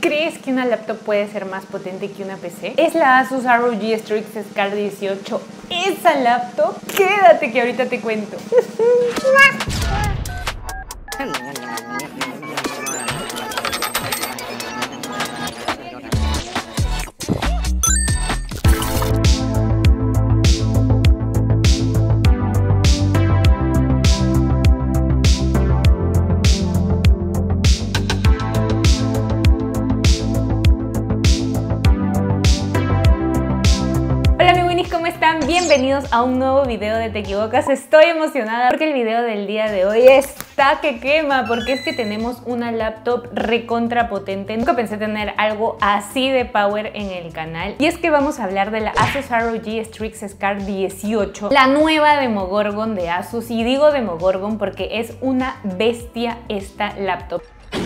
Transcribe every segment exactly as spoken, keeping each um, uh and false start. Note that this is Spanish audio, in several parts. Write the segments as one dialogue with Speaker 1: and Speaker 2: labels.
Speaker 1: ¿Crees que una laptop puede ser más potente que una P C? ¿Es la Asus R O G Strix Scar dieciocho esa laptop? Quédate que ahorita te cuento. ¿Cómo están? Bienvenidos a un nuevo video de Te Equivocas. Estoy emocionada porque el video del día de hoy está que quema, porque es que tenemos una laptop recontra potente. Nunca pensé tener algo así de power en el canal, y es que vamos a hablar de la Asus R O G Strix Scar dieciocho, la nueva Demogorgon de Asus. Y digo Demogorgon porque es una bestia esta laptop.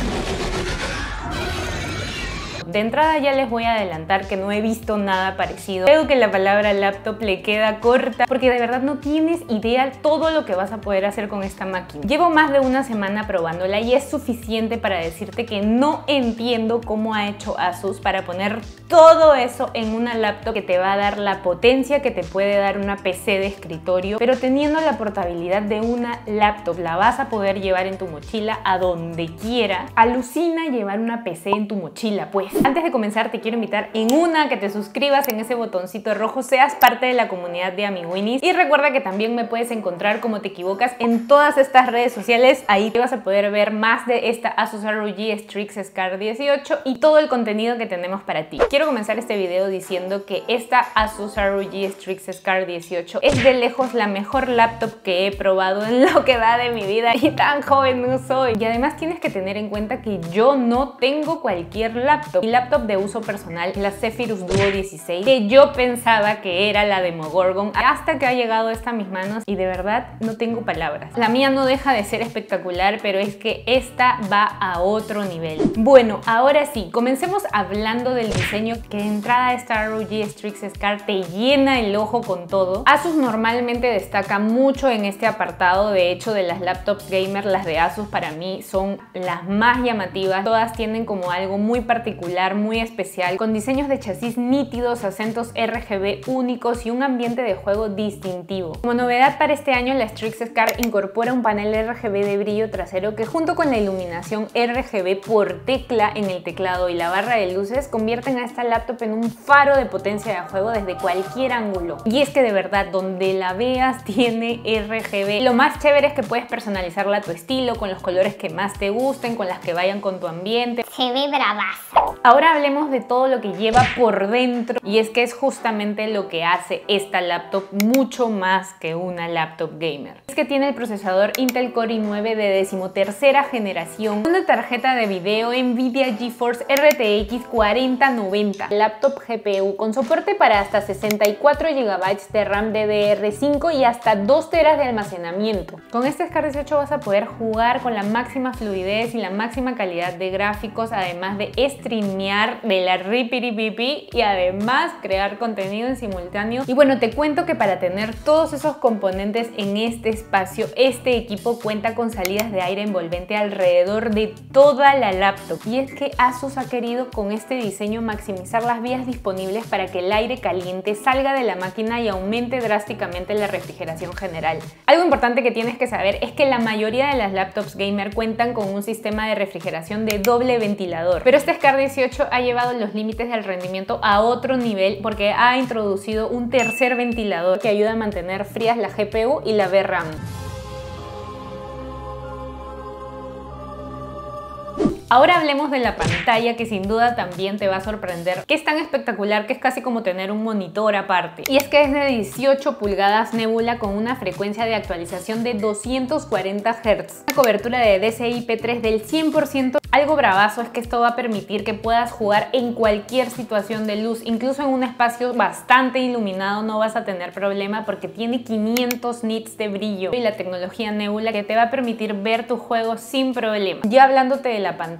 Speaker 1: De entrada ya les voy a adelantar que no he visto nada parecido. Creo que la palabra laptop le queda corta porque de verdad no tienes idea todo lo que vas a poder hacer con esta máquina. Llevo más de una semana probándola y es suficiente para decirte que no entiendo cómo ha hecho Asus para poner todo eso en una laptop que te va a dar la potencia que te puede dar una P C de escritorio, pero teniendo la portabilidad de una laptop. La vas a poder llevar en tu mochila a donde quiera. Alucina llevar una P C en tu mochila, pues. Antes de comenzar te quiero invitar en una que te suscribas en ese botoncito rojo, seas parte de la comunidad de Amiguinis, y recuerda que también me puedes encontrar como Te Equivocas en todas estas redes sociales. Ahí te vas a poder ver más de esta Asus R O G Strix Scar dieciocho y todo el contenido que tenemos para ti. Quiero comenzar este video diciendo que esta Asus R O G Strix Scar dieciocho es de lejos la mejor laptop que he probado en lo que va de mi vida, y tan joven no soy. Y además tienes que tener en cuenta que yo no tengo cualquier laptop. Mi laptop de uso personal, la Zephyrus Duo dieciséis, que yo pensaba que era la Demogorgon, hasta que ha llegado esta a mis manos y de verdad no tengo palabras. La mía no deja de ser espectacular, pero es que esta va a otro nivel. Bueno, ahora sí, comencemos hablando del diseño, que de entrada esta R O G Strix Scar te llena el ojo con todo. Asus normalmente destaca mucho en este apartado. De hecho, de las laptops gamer, las de Asus para mí son las más llamativas. Todas tienen como algo muy particular, muy especial, con diseños de chasis nítidos, acentos R G B únicos y un ambiente de juego distintivo. Como novedad para este año, la Strix Scar incorpora un panel R G B de brillo trasero que, junto con la iluminación R G B por tecla en el teclado y la barra de luces, convierten a esta laptop en un faro de potencia de juego desde cualquier ángulo. Y es que de verdad, donde la veas tiene R G B. Lo más chévere es que puedes personalizarla a tu estilo, con los colores que más te gusten, con las que vayan con tu ambiente.
Speaker 2: Se ve bravaza.
Speaker 1: Ahora hablemos de todo lo que lleva por dentro, y es que es justamente lo que hace esta laptop mucho más que una laptop gamer. Es que tiene el procesador Intel Core i nueve de decimotercera generación, una tarjeta de video Nvidia GeForce R T X cuarenta noventa, laptop G P U con soporte para hasta sesenta y cuatro gigabytes de RAM D D R cinco y hasta dos teras de almacenamiento. Con este Scar dieciocho vas a poder jugar con la máxima fluidez y la máxima calidad de gráficos, además de streamear de la ripiripipi y además crear contenido en simultáneo. Y bueno, te cuento que para tener todos esos componentes en este espacio, este equipo cuenta con salidas de aire envolvente alrededor de toda la laptop. Y es que Asus ha querido con este diseño maximizar las vías disponibles para que el aire caliente salga de la máquina y aumente drásticamente la refrigeración general. Algo importante que tienes que saber es que la mayoría de las laptops gamer cuentan con un sistema de refrigeración de doble ventilador, pero este Scar dieciocho ha llevado los límites del rendimiento a otro nivel porque ha introducido un tercer ventilador que ayuda a mantener frías la G P U y la V RAM. Ahora hablemos de la pantalla, que sin duda también te va a sorprender, que es tan espectacular que es casi como tener un monitor aparte. Y es que es de dieciocho pulgadas Nebula con una frecuencia de actualización de doscientos cuarenta hertz, una cobertura de D C I P tres del cien por ciento. Algo bravazo es que esto va a permitir que puedas jugar en cualquier situación de luz, incluso en un espacio bastante iluminado no vas a tener problema porque tiene quinientos nits de brillo y la tecnología Nebula que te va a permitir ver tu juego sin problema. Ya hablándote de la pantalla,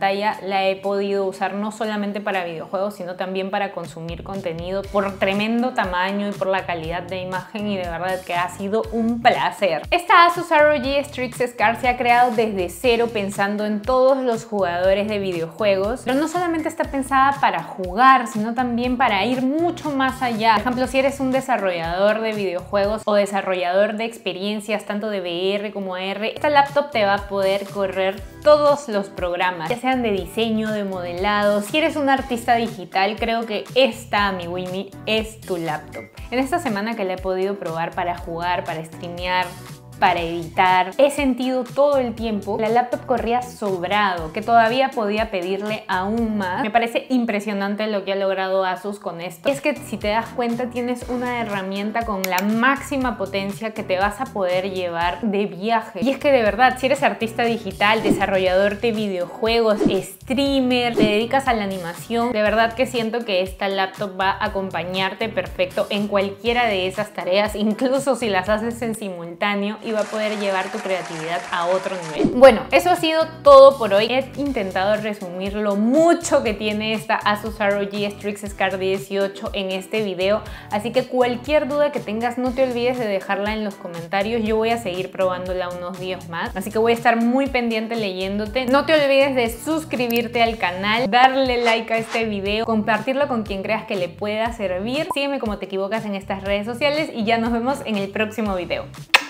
Speaker 1: pantalla la he podido usar no solamente para videojuegos, sino también para consumir contenido por tremendo tamaño y por la calidad de imagen, y de verdad que ha sido un placer. Esta Asus R O G Strix Scar se ha creado desde cero pensando en todos los jugadores de videojuegos, pero no solamente está pensada para jugar, sino también para ir mucho más allá. Por ejemplo, si eres un desarrollador de videojuegos o desarrollador de experiencias tanto de V R como A R, esta laptop te va a poder correr todos los programas, ya sean de diseño, de modelado. Si eres un artista digital, creo que esta AmiWimi es tu laptop. En esta semana que la he podido probar para jugar, para streamear, para editar, he sentido todo el tiempo la laptop corría sobrado, que todavía podía pedirle aún más. Me parece impresionante lo que ha logrado Asus con esto. Y es que si te das cuenta, tienes una herramienta con la máxima potencia que te vas a poder llevar de viaje. Y es que de verdad, si eres artista digital, desarrollador de videojuegos, streamer, te dedicas a la animación, de verdad que siento que esta laptop va a acompañarte perfecto en cualquiera de esas tareas, incluso si las haces en simultáneo, y va a poder llevar tu creatividad a otro nivel. Bueno, eso ha sido todo por hoy. He intentado resumir lo mucho que tiene esta Asus R O G Strix Scar dieciocho en este video, así que cualquier duda que tengas no te olvides de dejarla en los comentarios. Yo voy a seguir probándola unos días más, así que voy a estar muy pendiente leyéndote. No te olvides de suscribirte al canal, darle like a este video, compartirlo con quien creas que le pueda servir. Sígueme como Te Equivocas en estas redes sociales y ya nos vemos en el próximo video.